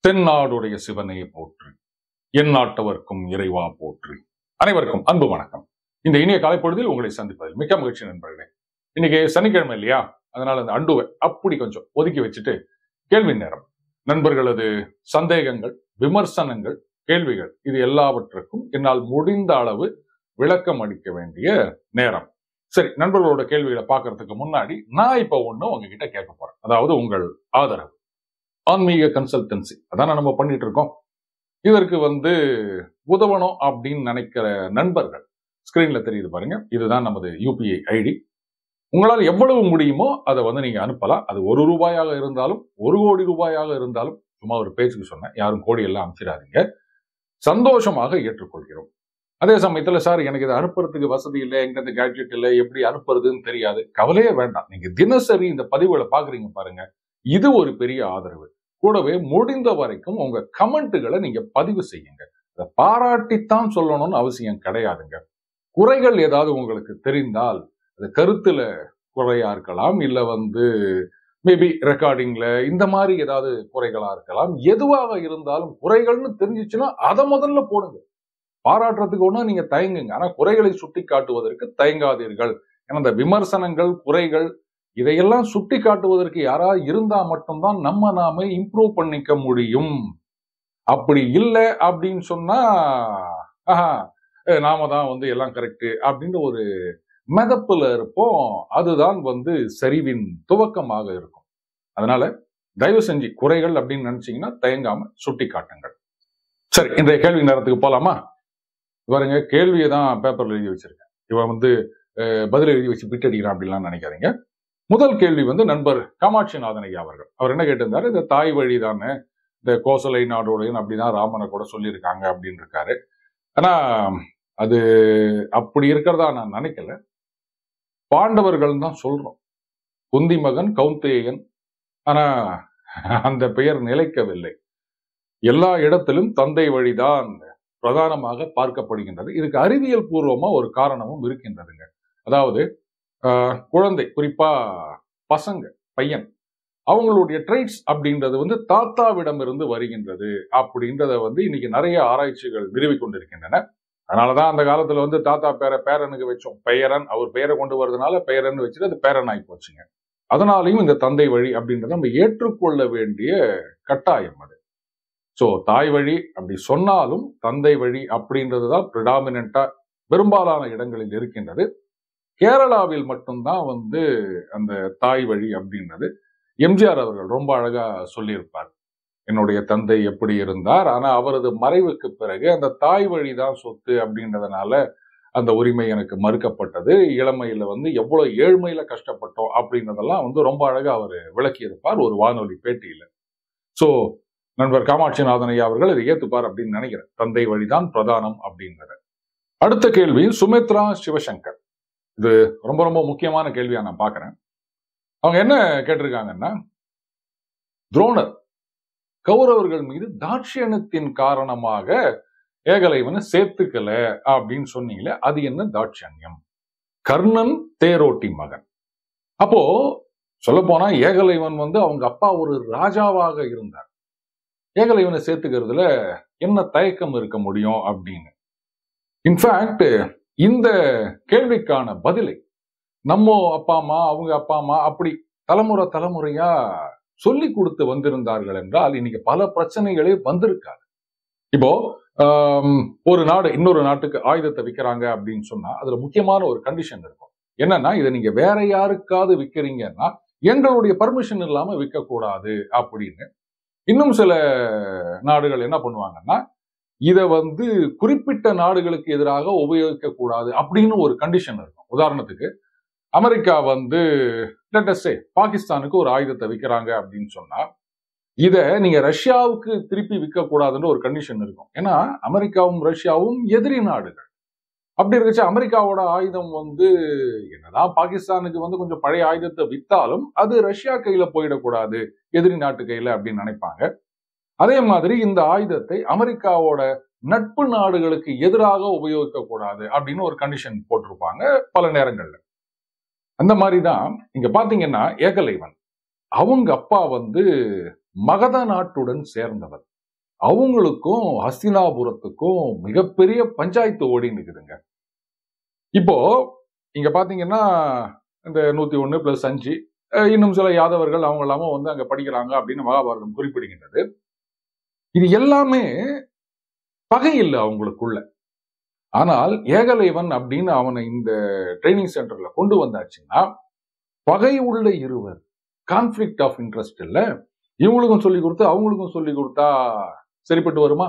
தென்னாடுடைய சிவனை போற்றி, என் நாட்டவர்க்கும் இறைவா போற்றி. அனைவருக்கும் அன்பு வணக்கம். இந்த இனிய காலைப்பொழுதில் உங்களை சந்திப்பதில் மிக்க மகிழ்ச்சி நண்பர்களே. இன்னைக்கு சனிக்கிழமை இல்லையா, அதனால அந்த அண்டுவை அப்படி கொஞ்சம் ஒதுக்கி வச்சுட்டு கேள்வி நேரம், நண்பர்களது சந்தேகங்கள், விமர்சனங்கள், கேள்விகள் இது எல்லாவற்றுக்கும் என்னால் முடிந்த அளவு விளக்கம் அளிக்க வேண்டிய நேரம். சரி, நண்பர்களோட கேள்விகளை பார்க்கறதுக்கு முன்னாடி நான் இப்ப ஒண்ணு உங்ககிட்ட கேட்க போறேன். அதாவது உங்கள் ஆதரவு. ஆன்மீக கன்சல்டன்சி அதான நம்ம பண்ணிட்டு இருக்கோம். இதற்கு உதவணும் அப்படின்னு நினைக்கிற நண்பர்கள் ஸ்கிரீன்ல தெரியுது பாருங்க, இதுதான் நமது யூபிஐ ஐடி. உங்களால் எவ்வளவு முடியுமோ அதை நீங்க அனுப்பலாம். அது ₹1 இருந்தாலும் 1 கோடி ரூபாயாக இருந்தாலும், சும்மா ஒரு பேச்சுக்கு சொன்னேன், யாரும் கோடி எல்லாம் அனுப்பிச்சிடாதீங்க. சந்தோஷமாக ஏற்றுக்கொள்கிறோம். அதே சமயத்துல சார் எனக்கு இதை அனுப்புறதுக்கு வசதி இல்லை, எங்கிட்ட கேட்ஜெட் இல்லை, எப்படி அனுப்புறதுன்னு தெரியாது, கவலையே வேண்டாம். நீங்க தினசரி இந்த பதிவுகளை பாக்குறீங்க பாருங்க, இது ஒரு பெரிய ஆதரவு. கூடவே முடிந்த வரைக்கும் உங்க கமெண்ட்டுகளை நீங்க பதிவு செய்யுங்க. அதை பாராட்டித்தான் சொல்லணும்னு அவசியம் கிடையாதுங்க. குறைகள் ஏதாவது உங்களுக்கு தெரிந்தால், அது கருத்துல குறையா இருக்கலாம், இல்ல மேபி ரெக்கார்டிங்ல இந்த மாதிரி ஏதாவது குறைகளா இருக்கலாம். எதுவாக இருந்தாலும் குறைகள்னு தெரிஞ்சிச்சுன்னா அதை முதல்ல போடுங்க. பாராட்டுறதுக்கு ஒண்ணு நீங்க தயங்குங்க, ஆனா குறைகளை சுட்டி காட்டுவதற்கு தயங்காதீர்கள். ஏன்னா இந்த விமர்சனங்கள், குறைகள் இதையெல்லாம் சுட்டி காட்டுவதற்கு யாராவது இருந்தா மட்டும்தான் நாம இம்ப்ரூவ் பண்ணிக்க முடியும். அப்படி இல்லை அப்படின்னு சொன்னா நாம தான் எல்லாம் கரெக்ட் அப்படின்ற ஒரு மெதப்புல இருப்போம். அதுதான் சரிவின் துவக்கமாக இருக்கும். அதனால தயவு செஞ்சு குறைகள் அப்படின்னு நினைச்சீங்கன்னா தயங்காம சுட்டி காட்டுங்கள். சரி, இன்றைய கேள்வி நேரத்துக்கு போலாமா? பாருங்க, கேள்வியை தான் பேப்பர்ல எழுதி வச்சிருக்கேன். இவன் பதில் எழுதி வச்சு பிட் அடிக்கிறான் அப்படின்லாம் நினைக்காதீங்க. முதல் கேள்வி நண்பர் காமாட்சிநாதன் ஐயா அவர்கள். அவர் என்ன கேட்டிருந்தாரு, இந்த தாய் வழி தானே, இந்த கோசலை நாடோடையும் அப்படிதான் ராமனை கூட சொல்லியிருக்காங்க அப்படின்னு இருக்காரு. ஆனா அது அப்படி இருக்கிறதா நான் நினைக்கல. பாண்டவர்கள் தான் சொல்றோம், குந்தி மகன் கௌந்தேயன். ஆனா அந்த பெயர் நிலைக்கவில்லை. எல்லா இடத்திலும் தந்தை வழிதான் பிரதானமாக பார்க்கப்படுகின்றது. இதுக்கு அறிவியல் பூர்வமா ஒரு காரணமும் இருக்கின்றதுங்க. அதாவது குழந்தை, குறிப்பா பசங்க, பையன், அவங்களுடைய ட்ரைட்ஸ் அப்படின்றது தாத்தாவிடம் இருந்து வருகின்றது அப்படின்றத இன்னைக்கு நிறைய ஆராய்ச்சிகள் நிறுவி கொண்டிருக்கின்றன. அதனாலதான் அந்த காலத்துல தாத்தா பேரனுக்கு வச்சோம் பெயரன். அவர் பெயரை கொண்டு வரதுனால பெயரன் வச்சுட்டு அது பேரன் ஆகி போச்சுங்க. அதனாலையும் இந்த தந்தை வழி அப்படின்றத நம்ம ஏற்றுக்கொள்ள வேண்டிய கட்டாயம் அது. சோ தாய் வழி அப்படி சொன்னாலும் தந்தை வழி அப்படின்றதுதான் பிரிடாமினண்டா பெரும்பாலான இடங்களில் இருக்கின்றது. கேரளாவில் மட்டும்தான் அந்த தாய் வழி அப்படின்றது. எம்ஜிஆர் அவர்கள் ரொம்ப அழகா சொல்லியிருப்பார், என்னுடைய தந்தை எப்படி இருந்தார், ஆனா அவரது மறைவுக்கு பிறகு அந்த தாய் வழிதான் சொத்து அப்படின்றதுனால அந்த உரிமை எனக்கு மறுக்கப்பட்டது. இளமையில எவ்வளவு ஏழ்மையில கஷ்டப்பட்டோம் அப்படின்றதெல்லாம் ரொம்ப அழகா அவர் விளக்கியிருப்பார் ஒரு வானொலி பேட்டியில. சோ நண்பர் காமாட்சிநாதன் ஐயா அவர்கள் இதை ஏத்துப்பார் அப்படின்னு நினைக்கிறேன். தந்தை வழிதான் பிரதானம் அப்படின்றத. அடுத்த கேள்வி சுமித்ரா சிவசங்கர். இது ரொம்ப ரொம்ப முக்கியமான கேள்வியா நான் பாக்குறேன். அவங்க என்ன கேட்டிருக்காங்கன்னா, துரோணர் கௌரவர்கள் மீது தாட்சியணத்தின் காரணமாக ஏகலைவனை சேர்த்துக்கல அப்படின்னு சொன்னீங்களே, அது என்ன தாட்சண்யம்? கர்ணன் தேரோட்டி மகன். அப்போ சொல்ல போனா ஏகலைவன் அவங்க அப்பா ஒரு ராஜாவாக இருந்தார். ஏகலைவனை சேர்த்துக்கிறதுல என்ன தயக்கம் இருக்க முடியும் அப்படின்னு. இன்ஃபேக்ட் இந்த கேள்விக்கான பதிலை நம்ம அப்பா அம்மா, அவங்க அப்பா அம்மா அப்படி தலைமுறையா சொல்லி கொடுத்து வந்திருந்தார்கள் என்றால் இன்னைக்கு பல பிரச்சனைகளே வந்திருக்காது. இப்போ ஒரு நாடு இன்னொரு நாட்டுக்கு ஆயுதத்தை விற்கிறாங்க அப்படின்னு சொன்னா அதுல முக்கியமான ஒரு கண்டிஷன் இருக்கும். என்னன்னா, இதை நீங்க வேற யாருக்காவது விற்கிறீங்கன்னா எங்களுடைய பர்மிஷன் இல்லாம விற்க கூடாது அப்படின்னு. இன்னும் சில நாடுகள் என்ன பண்ணுவாங்கன்னா, இதை குறிப்பிட்ட நாடுகளுக்கு எதிராக உபயோகிக்க கூடாது அப்படின்னு ஒரு கண்டிஷன் இருக்கும். உதாரணத்துக்கு அமெரிக்கா பாகிஸ்தானுக்கு ஒரு ஆயுதத்தை விற்கிறாங்க அப்படின்னு சொன்னா இதை நீங்க ரஷ்யாவுக்கு திருப்பி விற்க கூடாதுன்னு ஒரு கண்டிஷன் இருக்கும். ஏன்னா அமெரிக்காவும் ரஷ்யாவும் எதிரி நாடுகள். அப்படி இருந்துச்சு அமெரிக்காவோட ஆயுதம் என்னதான் பாகிஸ்தானுக்கு கொஞ்சம் பழைய ஆயுதத்தை வித்தாலும் அது ரஷ்யா கையில போயிடக்கூடாது, எதிரி நாட்டு கையில அப்படின்னு நினைப்பாங்க. அதே மாதிரி இந்த ஆயுதத்தை அமெரிக்காவோட நட்பு நாடுகளுக்கு எதிராக உபயோகிக்க கூடாது அப்படின்னு ஒரு கண்டிஷன் போட்டிருப்பாங்க பல நேரங்கள்ல. அந்த மாதிரிதான் இங்க பாத்தீங்கன்னா, ஏகலைவன் அவங்க அப்பா மகத நாட்டுடன் சேர்ந்தவர். அவங்களுக்கும் ஹஸ்தினாபுரத்துக்கும் மிகப்பெரிய பஞ்சாயத்து ஓடின்னு இருக்குதுங்க. இப்போ இங்க பாத்தீங்கன்னா இந்த 101+5 இன்னும் சில யாதவர்கள் அவங்க எல்லாமும் வந்து அங்க படிக்கிறாங்க அப்படின்னு மகாபாரதம் குறிப்பிடுகின்றது. இது எல்லாமே பகை இல்லை அவங்களுக்குள்ள. ஆனால் ஏகலைவன் அப்படின்னு அவனை இந்த ட்ரைனிங் சென்டர்ல கொண்டு வந்தாச்சுன்னா பகை உள்ள இருவர், கான்ஃபிளிக்ட் ஆஃப் இன்ட்ரெஸ்ட் இல்ல, இவங்களுக்கும் சொல்லி கொடுத்து அவங்களுக்கும் சொல்லி கொடுத்தா சரிப்பட்டு வருமா?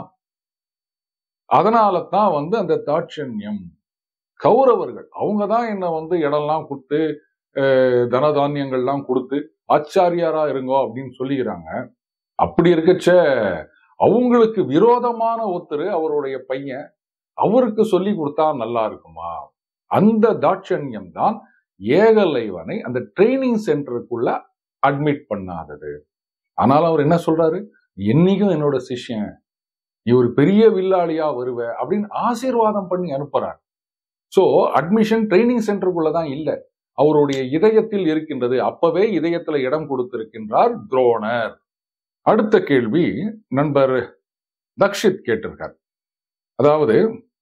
அதனால தான் வந்து அந்த தாட்சண்யம். கௌரவர்கள் அவங்க தான் என்ன வந்து இடம்லாம் கொடுத்து தனதானியங்கள்லாம் கொடுத்து ஆச்சாரியாரா இருங்கோ அப்படின்னு சொல்லிக்கிறாங்க. அப்படி இருக்கச்ச அவங்களுக்கு விரோதமான ஒருத்தர் அவருடைய பையன் அவருக்கு சொல்லி கொடுத்தா நல்லா இருக்குமா? அந்த தாட்சண்யம் தான் ஏகலைவனை அந்த ட்ரைனிங் சென்டருக்குள்ள அட்மிட் பண்ணாதது. ஆனால் அவர் என்ன சொல்றாரு, என்னைக்கும் என்னோட சிஷ்யன், நீ ஒரு பெரிய வில்லாளியா வருவ அப்படின்னு ஆசீர்வாதம் பண்ணி அனுப்புறார். சோ அட்மிஷன் ட்ரைனிங் சென்டருக்குள்ளதான் இல்ல, அவருடைய இதயத்தில் இருக்கின்றது. அப்பவே இதயத்துல இடம் கொடுத்திருக்கின்றார் துரோணர். அடுத்த கேள்வி நண்பர் தக்ஷித் கேட்டிருக்கார். அதாவது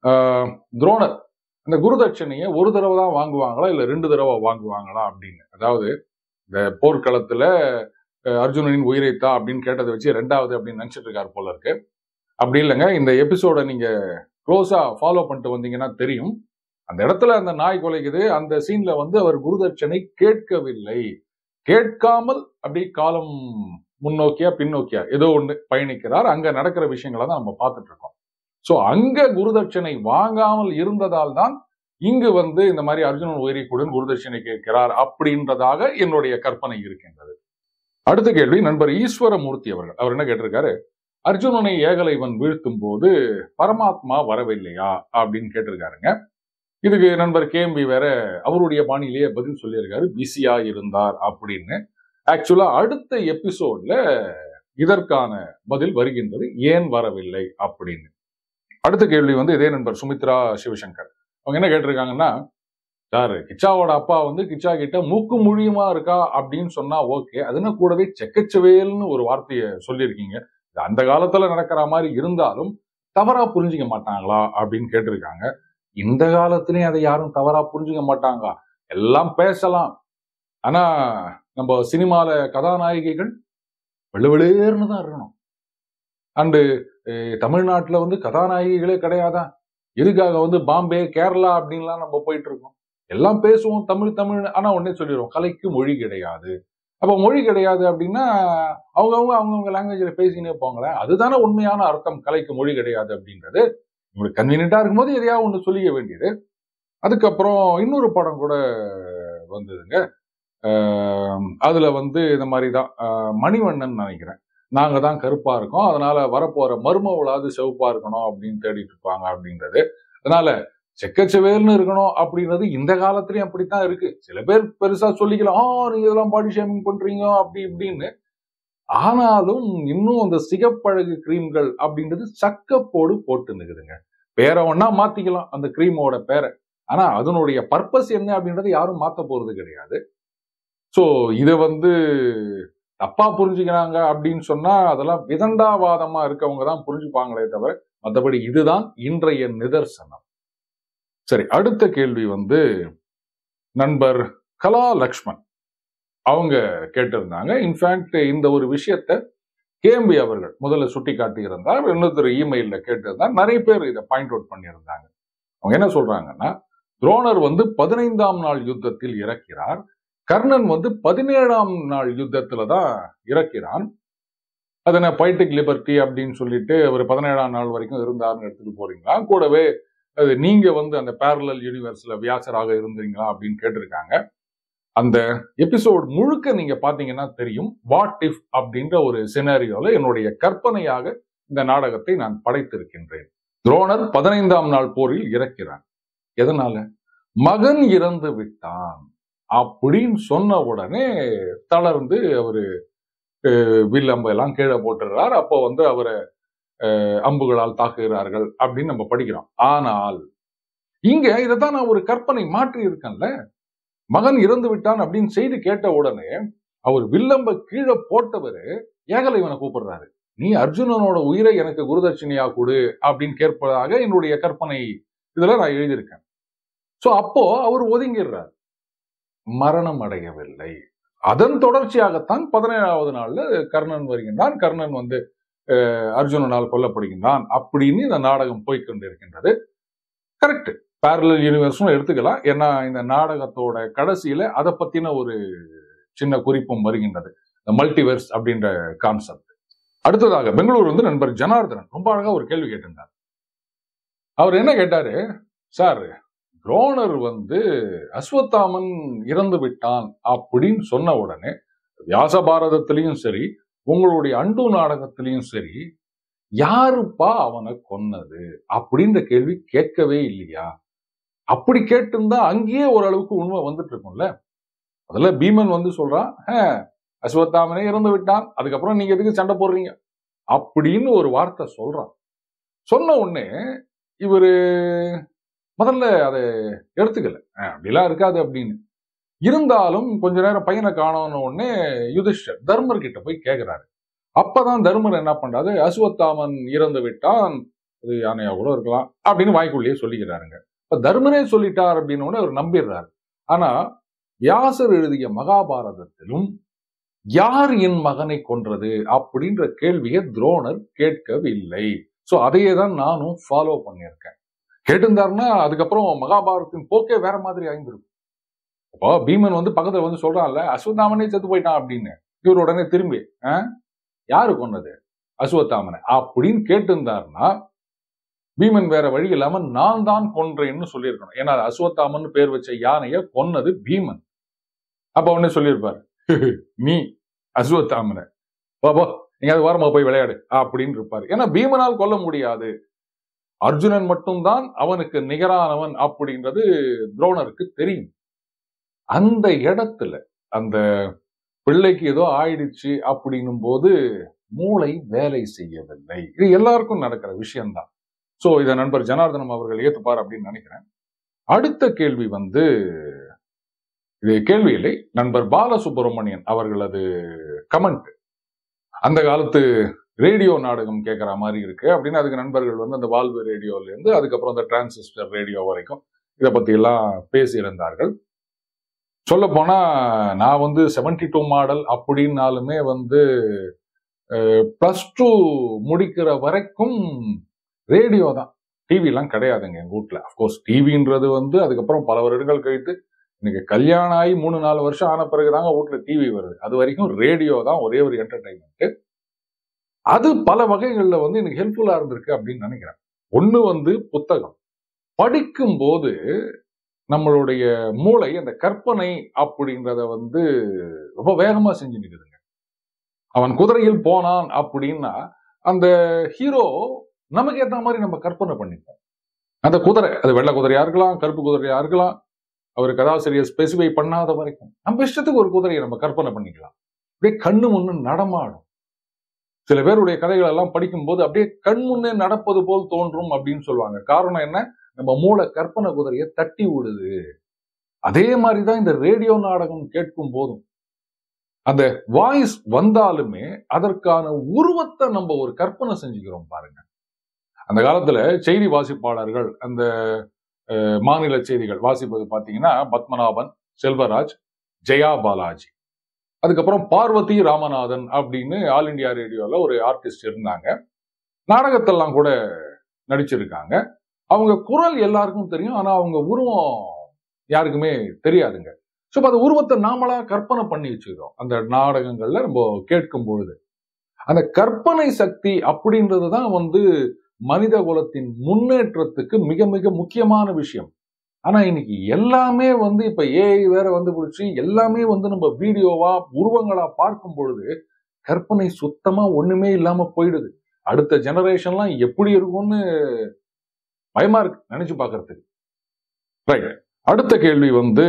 துரோணர் இந்த குருதட்சணையை ஒரு தடவை தான் வாங்குவாங்களா இல்ல 2 தடவை வாங்குவாங்களா அப்படின்னு. அதாவது இந்த போர்க்களத்துல அர்ஜுனனின் உயிரைத்தா அப்படின்னு கேட்டதை வச்சு 2வது அப்படின்னு நினைச்சிட்டு இருக்காரு போல இருக்கு. அப்படி இல்லைங்க, இந்த எபிசோட நீங்க க்ளோஸா ஃபாலோ பண்ணிட்டு வந்தீங்கன்னா தெரியும். அந்த இடத்துல அந்த நாய் குலைக்குது, அந்த சீன்ல வந்து அவர் குருதட்சணை கேட்கவில்லை. கேட்காமல் அப்படி காலம் முன்னோக்கியா பின்னோக்கியா ஏதோ ஒண்ணு பயணிக்கிறார். அங்க நடக்கிற விஷயங்களை தான் நம்ம பார்த்துட்டு இருக்கோம். சோ அங்க குருதட்சணை வாங்காமல் இருந்ததால் தான் இங்கு வந்து இந்த மாதிரி அர்ஜுனன் உயிரிக்குடன் குருதட்சணை கேட்கிறார் அப்படின்றதாக என்னுடைய கற்பனை இருக்கின்றது. அடுத்த கேள்வி நண்பர் ஈஸ்வரமூர்த்தி அவர்கள். அவர் என்ன கேட்டிருக்காரு, அர்ஜுனனை ஏகலைவன் வீழ்த்தும் போது பரமாத்மா வரவில்லையா அப்படின்னு கேட்டிருக்காருங்க. இதுக்கு நண்பர் கேஎம்பி வேற அவருடைய பாணியிலேயே பதில் சொல்லியிருக்காரு, பிஸியா இருந்தார் அப்படின்னு. ஆக்சுவலா அடுத்த எபிசோட்ல இதற்கான பதில் வருகின்றது, ஏன் வரவில்லை அப்படின்னு. அடுத்த கேள்வி வந்து இதே நண்பர் சுமித்ரா சிவசங்கர். அவங்க என்ன கேட்டிருக்காங்கன்னா, சார் கிச்சாவோட அப்பா வந்து கிச்சா கிட்ட மூக்கு மொழியுமா இருக்கா அப்படின்னு சொன்னா ஓகே, அதுனா கூடவே செக்கச்சவேல்னு ஒரு வார்த்தையை சொல்லியிருக்கீங்க. அந்த காலத்துல நடக்கிற மாதிரி இருந்தாலும் தவறா புரிஞ்சுக்க மாட்டாங்களா அப்படின்னு கேட்டிருக்காங்க. இந்த காலத்திலயும் அதை யாரும் தவறா புரிஞ்சுக்க மாட்டாங்க, எல்லாம் பேசலாம். ஆனா நம்ம சினிமால கதாநாயகிகள் வெளுவெளேர்னு தான் இருக்கணும். அண்டு தமிழ்நாட்டுல வந்து கதாநாயகிகளே கிடையாதான், எதுக்காக வந்து பாம்பே கேரளா அப்படின்லாம் நம்ம போயிட்டு இருக்கோம். எல்லாம் பேசுவோம் தமிழ் தமிழ், ஆனா உடனே சொல்லிடுவோம் கலைக்கு மொழி கிடையாது. அப்ப மொழி கிடையாது அப்படின்னா அவங்கவுங்க லாங்குவேஜ்ல பேசினே போங்களேன். அதுதானே உண்மையான அர்த்தம், கலைக்கு மொழி கிடையாது அப்படின்றது. உங்களுக்கு கன்வீனியன்டா இருக்கும்போது எதையாவது ஒண்ணு சொல்லிக்க வேண்டியது. அதுக்கப்புறம் இன்னொரு படம் கூட வந்ததுங்க, அதுல வந்து இந்த மாதிரிதான் மணிவண்ணன் நினைக்கிறேன், நாங்க தான் கருப்பா இருக்கோம் அதனால வரப்போற மருமவளாவது செவப்பா இருக்கணும் அப்படின்னு தேடிட்டு இருப்பாங்க அப்படின்றது. அதனால செக்கச்சவேல்னு இருக்கணும் அப்படின்றது இந்த காலத்திலயும் அப்படித்தான் இருக்கு. சில பேர் பெருசா சொல்லிக்கலாம், நீங்க இதெல்லாம் பாடி ஷேமிங் பண்றீங்க அப்படி இப்படின்னு. ஆனாலும் இன்னும் அந்த சிகப்பழகு கிரீம்கள் அப்படின்றது சக்கப்போடு போட்டு நிக்குதுங்க. பேரை ஒன்னா மாத்திக்கலாம் அந்த கிரீமோட பேரை, ஆனா அதனுடைய பர்பஸ் என்ன அப்படின்றத யாரும் மாத்த போறது கிடையாது. சோ இத வந்து தப்பா புரிஞ்சுக்கிறாங்க அப்படின்னு சொன்னா அதெல்லாம் விதண்டாவாதமா இருக்கவங்க தான் புரிஞ்சுப்பாங்களே தவிர மற்றபடி இதுதான் இன்றைய நிதர்சனம். சரி, அடுத்த கேள்வி வந்து நண்பர் கலா லக்ஷ்மன் அவங்க கேட்டிருந்தாங்க. இன்ஃபேக்ட் இந்த ஒரு விஷயத்த கேஎம்பி அவர்கள் முதல்ல சுட்டி காட்டி இருந்தார், இன்னொருத்தர் இமெயில்ல கேட்டிருந்தார், நிறைய பேர் இதை பாயிண்ட் அவுட் பண்ணியிருந்தாங்க. அவங்க என்ன சொல்றாங்கன்னா, துரோணர் வந்து 15ஆம் நாள் யுத்தத்தில் இறக்கிறார், கர்ணன் வந்து 17ஆம் நாள் யுத்தத்துல தான் இறக்கிறான். அதனை பைட்டிக் லிபர்ட்டி அப்படின்னு சொல்லிட்டு அவர் 17ஆம் நாள் வரைக்கும் இருந்தார்னு எடுத்துட்டு போறீங்களா, கூடவே அது நீங்க வந்து அந்த பேரலல் யூனிவர்ஸ்ல வியாசராக இருந்தீங்களா அப்படின்னு கேட்டிருக்காங்க. அந்த எபிசோட் முழுக்க நீங்க பாத்தீங்கன்னா தெரியும், வாட் இஃப் அப்படின்ற ஒரு சினாரியோல என்னுடைய கற்பனையாக இந்த நாடகத்தை நான் படைத்திருக்கின்றேன். துரோணர் 15ஆம் நாள் போரில் இறக்கிறான். எதனால? மகன் இறந்து விட்டான் அப்படின்னு சொன்ன உடனே தளர்ந்து அவரு வில்லம்பு எல்லாம் கீழே போட்டுறார். அப்போ வந்து அவரை அம்புகளால் தாக்குகிறார்கள் அப்படின்னு நம்ம படிக்கிறோம். ஆனால் இங்க இதைத்தான் நான் ஒரு கற்பனை மாற்றி இருக்கேன்ல, மகன் இறந்து விட்டான் அப்படின்னு செய்தி கேட்ட உடனே அவர் வில்லம்ப கீழே போட்டவரு ஏகலைவனை கூப்பிடுறாரு. நீ அர்ஜுனனோட உயிரை எனக்கு குருதட்சிணையா கொடு அப்படின்னு கேட்பதாக என்னுடைய கற்பனை இதுல நான் எழுதியிருக்கேன். சோ அப்போ அவர் ஒதுங்கிடுறார், மரணம் அடையவில்லை. அதன் தொடர்ச்சியாகத்தான் 17வது நாள்ல கர்ணன் வருகின்றான், கர்ணன் வந்து அர்ஜுனனால் கொல்லப்படுகின்றான் அப்படின்னு இந்த நாடகம் போய்கொண்டிருக்கின்றது. கரெக்ட், பேரலல் யூனிவர்ஸும் எடுத்துக்கலாம். ஏன்னா இந்த நாடகத்தோட கடைசியில அதை பத்தின ஒரு சின்ன குறிப்பும் வருகின்றது, இந்த மல்டிவர்ஸ் அப்படின்ற கான்செப்ட். அடுத்ததாக பெங்களூர் வந்து நண்பர் ஜனார்தனன் ரொம்ப அழகா ஒரு கேள்வி கேட்டிருந்தார். அவர் என்ன கேட்டாரு, சார் துரோணர் வந்து அஸ்வத்தாமன் இறந்து விட்டான் அப்படின்னு சொன்ன உடனே வியாச பாரதத்திலையும் சரி, உங்களுடைய அண்டு நாடகத்திலையும் சரி, யாருப்பா அவனை கொன்னது அப்படின்ற கேள்வி கேட்கவே இல்லையா? அப்படி கேட்டிருந்தா அங்கேயே ஓரளவுக்கு உண்மை வந்துட்டு இருக்கும்ல. அதுல பீமன் வந்து சொல்றான், அஸ்வத்தாமனே இறந்து விட்டான், அதுக்கப்புறம் நீங்க எதுக்கு சண்டை போடுறீங்க அப்படின்னு ஒரு வார்த்தை சொல்றான். சொன்ன உடனே இவரு முதல்ல அதை எடுத்துக்கல, அப்படிலாம் இருக்காது அப்படின்னு. இருந்தாலும் கொஞ்ச நேரம் பையனை காணோன்னு உடனே யுதிஷ்டர் தர்மர் கிட்ட போய் கேட்கிறாரு. அப்பதான் தர்மர் என்ன பண்றாரு, அஸ்வத்தாமன் இறந்து விட்டான், அது யானையா கூட இருக்கலாம் அப்படின்னு வாய்க்குள்ளேயே சொல்லிக்கிறாருங்க. இப்ப தர்மரே சொல்லிட்டார் அப்படின்னு உடனே அவர் நம்பிடுறாரு. ஆனா வியாசர் எழுதிய மகாபாரதத்திலும் யார் என் மகனை கொன்றது அப்படின்ற கேள்வியை துரோணர் கேட்கவில்லை. சோ அதையே தான் நானும் ஃபாலோ பண்ணியிருக்கேன். கேட்டிருந்தாருன்னா அதுக்கப்புறம் மகாபாரதத்தின் போக்கே வேற மாதிரி ஆயிருந்திருக்கும். இப்போ பீமன் வந்து பக்கத்துல வந்து சொல்றான்ல, அஸ்வத்தாமனே செத்து போயிட்டான் அப்படின்னு. இவர் உடனே திரும்பி யாரு கொன்னது அஸ்வத்தாமனை அப்படின்னு கேட்டிருந்தாருன்னா பீமன் வேற வழி இல்லாம நான் தான் கொன்றேன்னு சொல்லியிருக்கணும். ஏன்னா அஸ்வத்தாமன் பேர் வச்ச யானைய கொன்னது பீமன். அப்ப உடனே சொல்லியிருப்பாரு, நீ அஸ்வத்தாமனை பாபா எங்கேயாவது வாரமா போய் விளையாடு அப்படின்னு இருப்பாரு. ஏன்னா பீமனால் கொல்ல முடியாது, அர்ஜுனன் மட்டும்தான் அவனுக்கு நிகரானவன் அப்படின்றது துரோணருக்கு தெரியும். அந்த இடத்துல அந்த பிள்ளைக்கு ஏதோ ஆயிடுச்சு அப்படின்னும் போது மூளை வேலை செய்யவில்லை. இது எல்லாருக்கும் நடக்கிற விஷயம்தான். சோ இதை நண்பர் ஜனார்தனம் அவர்கள் ஏத்துப்பார் அப்படின்னு நினைக்கிறேன். அடுத்த கேள்வி வந்து, இது கேள்வி இல்லை, நண்பர் பாலசுப்ரமணியன் அவர்களது கமெண்ட். அந்த காலத்து ரேடியோ நாடகம் கேட்கிற மாதிரி இருக்கு அப்படின்னு அதுக்கு நண்பர்கள் வந்து அந்த வால்வு ரேடியோல இருந்து அதுக்கப்புறம் அந்த டிரான்சிஸ்டர் ரேடியோ வரைக்கும் இதை பத்தி எல்லாம் பேசியிருந்தார்கள். சொல்ல போனா நான் வந்து 72 மாடல் அப்படின்னாலுமே வந்து +2 முடிக்கிற வரைக்கும் ரேடியோ தான், டிவி எல்லாம் கிடையாதுங்க எங்க வீட்டுல. அப்கோர்ஸ் டிவின்றது வந்து அதுக்கப்புறம் பல வருடங்கள் கழித்து இன்னைக்கு கல்யாணம் ஆகி 3-4 வருஷம் ஆன பிறகுதாங்க வீட்டுல டிவி வருது. அது வரைக்கும் ரேடியோ தான் ஒரே ஒரு என்டர்டைன்மெண்ட். அது பல வகைகள்ல வந்து எனக்கு ஹெல்ப்ஃபுல்லா இருந்திருக்கு அப்படின்னு நினைக்கிறேன். ஒண்ணு வந்து புத்தகம் படிக்கும் போது நம்மளுடைய மூளை அந்த கற்பனை அப்படின்றத வந்து ரொம்ப வேகமா செஞ்சு நிக்குதுங்க. அவன் குதிரையில் போனான் அப்படின்னா அந்த ஹீரோ நமக்கு ஏற்ற மாதிரி நம்ம கற்பனை பண்ணிப்போம். அந்த குதிரை அது வெள்ளை குதிரையா இருக்கலாம், கருப்பு குதிரையா இருக்கலாம், அவர் கதாசிரியர் ஸ்பெசிஃபை பண்ணாத வரைக்கும் நம்ம இஷ்டத்துக்கு ஒரு குதிரையை நம்ம கற்பனை பண்ணிக்கலாம். அப்படியே கண்ணு முன்னு நடமாடும். சில பேருடைய கதைகள் எல்லாம் படிக்கும் போது அப்படியே கண் முன்னே நடப்பது போல் தோன்றும் அப்படின்னு சொல்லுவாங்க. காரணம் என்ன, நம்ம மூளை கற்பனை குதிரையை தட்டி விடுது. அதே மாதிரிதான் இந்த ரேடியோ நாடகம் கேட்கும் போதும் அந்த வாய்ஸ் வந்தாலுமே அதற்கான உருவத்தை நம்ம ஒரு கற்பனை செஞ்சுக்கிறோம் பாருங்க. அந்த காலத்துல செய்தி வாசிப்பாளர்கள் அந்த மாநில செய்திகள் வாசிப்பது பாத்தீங்கன்னா பத்மநாபன், செல்வராஜ், ஜெயா பாலாஜி, அதுக்கப்புறம் பார்வதி ராமநாதன் அப்படின்னு ஆல் இண்டியா ரேடியோல ஒரு ஆர்டிஸ்ட் இருந்தாங்க. நாடகத்தெல்லாம் கூட நடிச்சிருக்காங்க. அவங்க குரல் எல்லாருக்கும் தெரியும், ஆனா அவங்க உருவம் யாருக்குமே தெரியாதுங்க. சோ அந்த உருவத்தை நாமளா கற்பனை பண்ணி வச்சுக்கிறோம் அந்த நாடகங்கள்ல நம்ம கேட்கும் பொழுது. அந்த கற்பனை சக்தி அப்படின்றதுதான் வந்து மனித குலத்தின் முன்னேற்றத்துக்கு மிக மிக முக்கியமான விஷயம். ஆனா இன்னைக்கு எல்லாமே வந்து இப்ப ஏஐ வேற வந்து பிடிச்சி எல்லாமே வந்து நம்ம வீடியோவா உருவங்களா பார்க்கும் பொழுது கற்பனை சுத்தமா ஒண்ணுமே இல்லாம போயிடுது. அடுத்த ஜெனரேஷன்லாம் எப்படி இருக்கும்னு பயமா இருக்கு நினைச்சு பாக்குறதுக்கு. ரைட், அடுத்த கேள்வி வந்து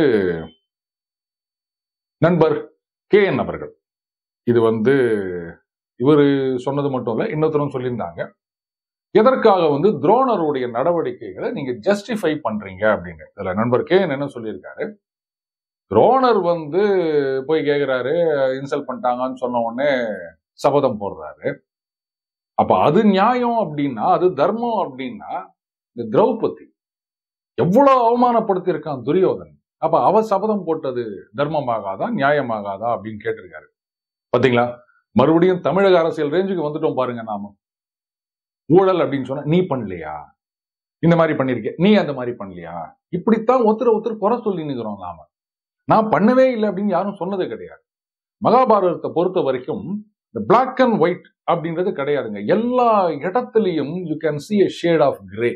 நண்பர் KN அவர்கள். இது வந்து இவரு சொன்னது மட்டும் இல்ல, இன்னொருத்தரும் சொல்லியிருந்தாங்க. எதற்காக வந்து துரோணருடைய நடவடிக்கைகளை நீங்க ஜஸ்டிஃபை பண்றீங்க அப்படின்னு. இதுல நண்பர் KN என்ன சொல்லியிருக்காரு, துரோணர் வந்து போய் கேட்கிறாரு, இன்சல்ட் பண்ணிட்டாங்கன்னு சொன்ன உடனே சபதம் போடுறாரு. அப்ப அது நியாயம் அப்படின்னா, அது தர்மம் அப்படின்னா, இந்த திரௌபதி எவ்வளவு அவமானப்படுத்தி இருக்கான் துரியோதன். அப்ப அவ சபதம் போட்டது தர்மமாகாதா, நியாயமாகாதா அப்படின்னு கேட்டிருக்காரு. பாத்தீங்களா, மறுபடியும் தமிழக அரசியல் ரேஞ்சுக்கு வந்துட்டோம் பாருங்க. நாம ஊழல் அப்படின்னு சொன்னா, நீ பண்ணலையா, இந்த மாதிரி பண்ணிருக்க, நீ அந்த மாதிரி பண்ணலையா, இப்படித்தான் ஒருத்தர் குறை சொல்லி நிக்கிறோம் நாம. நான் பண்ணவே இல்லை அப்படின்னு யாரும் சொன்னது கிடையாது. மகாபாரதத்தை பொறுத்த வரைக்கும் இந்த பிளாக் அண்ட் ஒயிட் அப்படின்றது கிடையாதுங்க. எல்லா இடத்துலையும் you can see a shade of grey.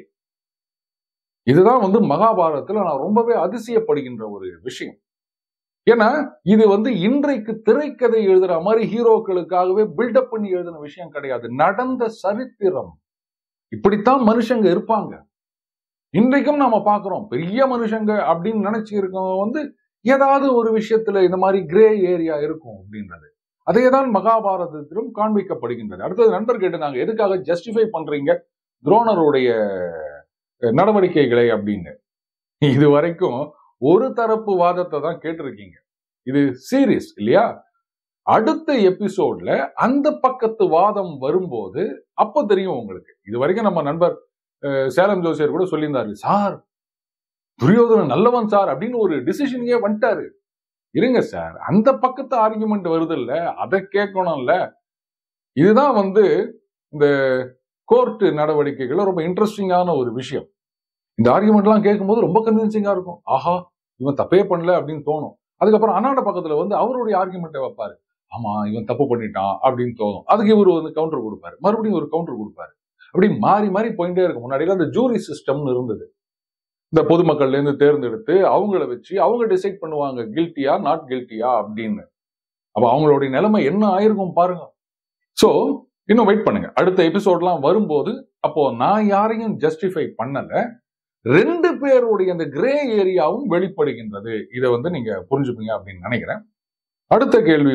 இதுதான் மகாபாரதத்துல நான் ரொம்பவே அதிசயப்படுகின்ற ஒரு விஷயம். ஏன்னா இது இன்றைக்கு திரைக்கதை எழுதுற மாதிரி ஹீரோக்களுக்காகவே பில்டப் பண்ணி எழுதின விஷயம் கிடையாது. நடந்த சரித்திரம். இப்படித்தான் மனுஷங்க இருப்பாங்க. இன்றைக்கும் நாம பாக்குறோம், பெரிய மனுஷங்க அப்படின்னு நினைச்சு இருக்கவங்க ஏதாவது ஒரு விஷயத்துல இந்த மாதிரி கிரே ஏரியா இருக்கும் அப்படின்றது. அதேதான் மகாபாரதத்திலும் காண்பிக்கப்படுகின்றது. அடுத்தது நண்பர் கேட்டுனாங்க, எதுக்காக ஜஸ்டிஃபை பண்றீங்க துரோணருடைய நடவடிக்கைகளை அப்படின்னு. இது வரைக்கும் ஒரு தரப்பு வாதத்தை தான் கேட்டிருக்கீங்க. இது சீரியஸ் இல்லையா? அடுத்த எபிசோட்ல அந்த பக்கத்து வாதம் வரும்போது அப்ப தெரியும் உங்களுக்கு. இது வரைக்கும் நம்ம நண்பர் சேலம் ஜோசியர் கூட சொல்லியிருந்தாரு, சார் துரியோதனன் நல்லவன் சார் அப்படின்னு ஒரு டிசிஷனே வந்துட்டாரு. இருங்க சார், அந்த பக்கத்து ஆர்குமெண்ட் வருது இல்ல, அதை கேட்கணும்ல. இதுதான் இந்த கோர்ட் நடவடிக்கைகள் ரொம்ப இன்ட்ரெஸ்டிங்கான ஒரு விஷயம். இந்த ஆர்குமெண்ட் எல்லாம் கேட்கும்போது ரொம்ப கன்வின்சிங்கா இருக்கும். ஆஹா, இவன் தப்பே பண்ணல அப்படின்னு தோணும். அதுக்கப்புறம் அண்ணாண்ட பக்கத்துல அவருடைய ஆர்குமெண்ட்டை வைப்பாரு. ஆமா, இவன் தப்பு பண்ணிட்டான் அப்படின்னு தோணும். அதுக்கு இவரு கவுண்டர் கொடுப்பாரு, மறுபடியும் ஒரு கவுண்டர் கொடுப்பாரு. அப்படி மாறி மாறி போயிட்டே இருக்கும். முன்னாடியில அந்த ஜூரி சிஸ்டம்னு இருந்தது. இந்த பொதுமக்கள்ல இருந்து தேர்ந்தெடுத்து அவங்கள வச்சு அவங்க டிசைட் பண்ணுவாங்க கில்ட்டியா நாட் கில்ட்டியா அப்படின்னு. அப்ப அவங்களுடைய நிலைமை என்ன ஆயிருக்கும் பாருங்க. சோ இன்னும் வெயிட் பண்ணுங்க, அடுத்த எபிசோட்லாம் வரும்போது. அப்போ நான் யாரையும் ஜஸ்டிஃபை பண்ணல, ரெண்டு பேருடைய அந்த கிரே ஏரியாவும் வெளிப்படுகின்றது. இதை நீங்க புரிஞ்சுப்பீங்க அப்படின்னு நினைக்கிறேன். அடுத்த கேள்வி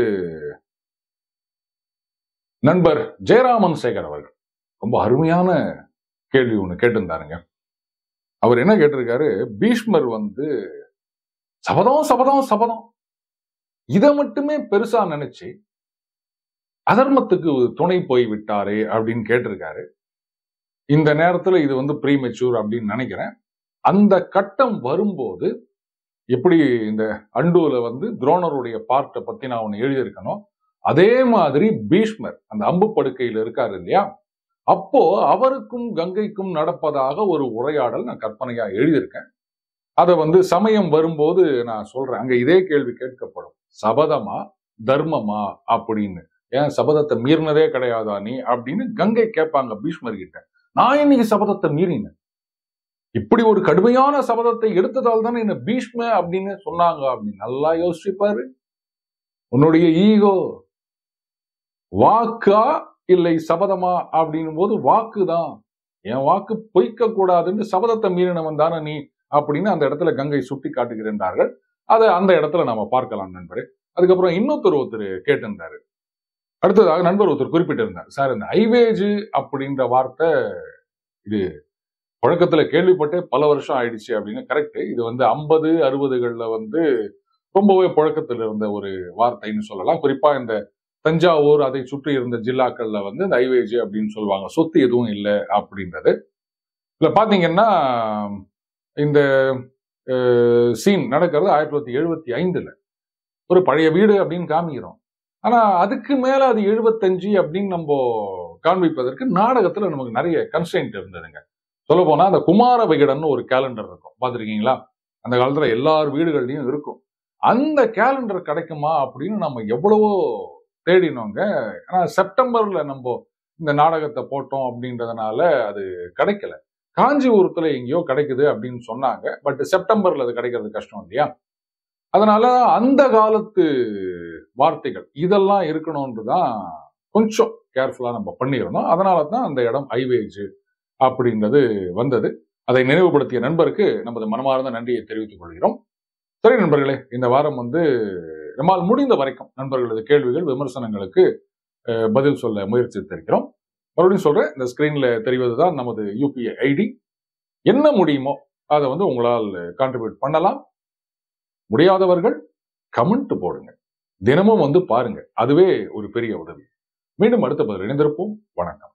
நண்பர் ஜெயராமன் சேகர் அவர்கள் ரொம்ப அருமையான கேள்வி ஒண்ணு கேட்டிருந்தாருங்க. அவர் என்ன கேட்டிருக்காரு, பீஷ்மர் சபதம் சபதம் சபதம் இதை மட்டுமே பெருசா நினைச்சு அதர்மத்துக்கு துணை போய் விட்டாரே அப்படின்னு கேட்டிருக்காரு. இந்த நேரத்துல இது ப்ரீமெச்சூர் அப்படின்னு நினைக்கிறேன். அந்த கட்டம் வரும்போது எப்படி இந்த அண்டூல துரோணருடைய பார்ட்டை பத்தி நான் ஒண்ணு எழுதியிருக்கணும், அதே மாதிரி பீஷ்மர் அந்த அம்பு படுக்கையில் இருக்காரு இல்லையா, அப்போ அவருக்கும் கங்கைக்கும் நடப்பதாக ஒரு உரையாடல் நான் கற்பனையா எழுதியிருக்கேன். அதை சமயம் வரும்போது நான் சொல்றேன். அங்க இதே கேள்வி கேட்கப்படும், சபதமா தர்மமா அப்படின்னு. ஏன் சபதத்தை மீறினதே கிடையாதா நீ அப்படின்னு கங்கை கேட்பாங்க பீஷ்மர் கிட்ட. நான் இன்னைக்கு சபதத்தை மீறினேன், இப்படி ஒரு கடுமையான சபதத்தை எடுத்ததால் தானே என்ன பீஷ்ம அப்படின்னு சொன்னாங்க அப்படின்னு. நல்லா யோசிச்சுப்பாரு. உன்னுடைய ஈகோ வாக்கா இல்லை சபதமா அப்படின்னும் போது வாக்குதான். என் வாக்கு பொய்க்க கூடாதுன்னு சபதத்தை மீறினவன் தானே நீ அப்படின்னு அந்த இடத்துல கங்கை சுட்டி காட்டுகிறார்கள். அதை அந்த இடத்துல நாம பார்க்கலாம் நண்பரே. அதுக்கப்புறம் ஒருத்தர் கேட்டிருந்தாரு. அடுத்ததாக நண்பர் ஒருத்தர் குறிப்பிட்டிருந்தார், சார் இந்த ஐவேஜ் அப்படின்ற வார்த்தை இது புழக்கத்துல கேள்விப்பட்டே பல வருஷம் ஆயிடுச்சு அப்படின்னு. கரெக்ட், இது 50, 60கள்ல ரொம்பவே புழக்கத்தில் இருந்த ஒரு வார்த்தைன்னு சொல்லலாம். குறிப்பா இந்த தஞ்சாவூர் அதை சுற்றி இருந்த ஜில்லாக்கள்ல இந்த ஐவேஜ் அப்படின்னு சொல்லுவாங்க, சொத்து எதுவும் இல்லை அப்படின்றது. இதுல பாத்தீங்கன்னா இந்த சீன் நடக்கிறது 1975ல. ஒரு பழைய வீடு அப்படின்னு காமிக்கிறோம். ஆனா அதுக்கு மேல அது 75 அப்படின்னு நம்ம காண்பிப்பதற்கு நாடகத்துல நமக்கு நிறைய கன்ஸ்ட்ரெயின்ட் இருந்ததுங்க. சொல்ல போனா அந்த குமார விகடன் ஒரு கேலண்டர் இருக்கும், பாத்திருக்கீங்களா? அந்த காலத்துல எல்லார் வீடுகள்லயும் இருக்கும். அந்த கேலண்டர் கிடைக்குமா அப்படின்னு நம்ம எவ்வளவோ தேடினோங்க. ஆனா செப்டம்பர்ல நம்ம இந்த நாடகத்தை போட்டோம் அப்படின்றதுனால அது கிடைக்கல. காஞ்சிபுரத்துல எங்கேயோ கிடைக்குது அப்படின்னு சொன்னாங்க. பட் செப்டம்பர்ல அது கிடைக்கிறது கஷ்டம் இல்லையா? அதனால அந்த காலத்து வார்த்தைகள் இதெல்லாம் இருக்கணும்ன்றதுதான் கொஞ்சம் கேர்ஃபுல்லா நம்ம பண்ணிடணும். அதனாலதான் அந்த இடம் ஐவேஜ் அப்படின்றது வந்தது. அதை நினைவுபடுத்திய நண்பருக்கு நமது மனமார்ந்த நன்றியை தெரிவித்துக் கொள்கிறோம். சரி நண்பர்களே, இந்த வாரம் நம்மால் முடிந்த வரைக்கும் நண்பர்களது கேள்விகள் விமர்சனங்களுக்கு பதில் சொல்ல முயற்சித்திருக்கிறோம். மறுபடியும் சொல்றேன், இந்த ஸ்கிரீன்ல தெரிவதுதான் நமது யூபிஐ ஐடி. என்ன முடியுமோ அதை உங்களால் கான்ட்ரிபியூட் பண்ணலாம். முடியாதவர்கள் கமெண்ட் போடுங்க, தினமும் பாருங்க, அதுவே ஒரு பெரிய உதவி. மீண்டும் அடுத்த பதில் இணைந்திருப்போம். வணக்கம்.